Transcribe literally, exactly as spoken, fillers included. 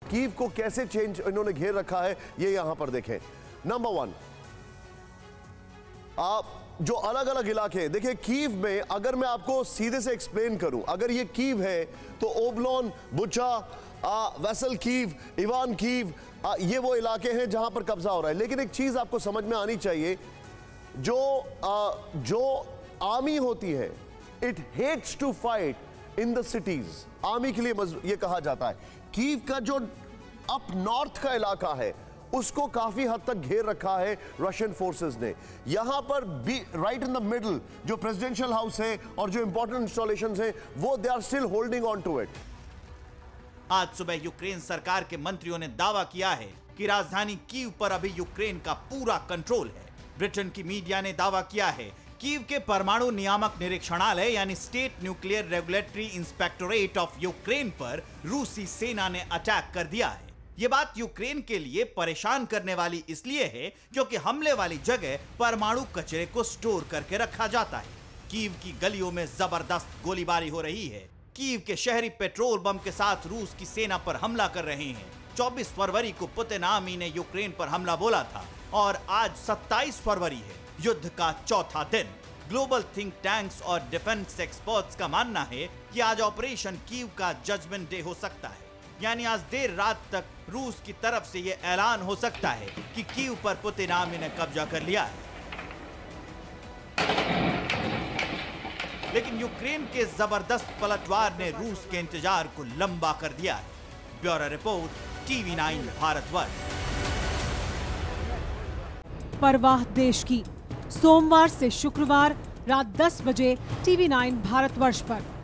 Kyiv को कैसे change इन्होंने घेर रखा है ये यहां पर देखें। नंबर वन, आप जो अलग अलग इलाके हैं, देखिए कीव में अगर मैं आपको सीधे से एक्सप्लेन करूं, अगर ये कीव है तो ओबलोन, बुचा, वेसल कीव, इवान कीव, आ, ये वो इलाके हैं जहां पर कब्जा हो रहा है। लेकिन एक चीज आपको समझ में आनी चाहिए, जो आ, जो आर्मी होती है, it hates to fight in the cities. Army के लिए ये कहा जाता है। कीव का जो अप नॉर्थ का इलाका है उसको काफी हद तक घेर रखा है रशियन फोर्सेस ने। यहां पर be right in the middle जो प्रेसिडेंशियल हाउस है और जो इंपॉर्टेंट इंस्टॉलेशंस हैं वो they are still holding on to it. आज सुबह यूक्रेन सरकार के मंत्रियों ने दावा किया है कि राजधानी कीव पर अभी यूक्रेन का पूरा कंट्रोल है। ब्रिटेन की मीडिया ने दावा किया है कीव के परमाणु नियामक निरीक्षणालय यानी state nuclear regulatory inspectorate of Ukraine पर रूसी सेना ने अटैक कर दिया है। यह बात यूक्रेन के लिए परेशान करने वाली इसलिए है क्योंकि हमले वाली जगह परमाणु कचरे को स्टोर करके रखा जाता है। कीव की गलियों में जबरदस्त गोलीबारी हो रही है। कीव के शहरी पेट्रोल बम के साथ रूस की सेना पर हमला कर रहे हैं। चौबीस फरवरी को पुतिन आर्मी ने यूक्रेन पर हमला बोला था और आज सत्ताईस फरवरी है, युद्ध का चौथा दिन। ग्लोबल थिंक टैंक्स और डिफेंस एक्सपर्ट्स का मानना है कि आज ऑपरेशन कीव का जजमेंट डे हो सकता है, यानी आज देर रात तक रूस की तरफ से यह ऐलान हो सकता है कि कीव पर पुतिन आर्मी ने कब्जा कर लिया है। लेकिन यूक्रेन के जबरदस्त पलटवार ने रूस के इंतजार को लंबा कर दिया है। Bureau report, TV nine Bharatvarsh. परवाह देश की, सोमवार से शुक्रवार रात दस बजे टीवी नाइन भारतवर्ष पर।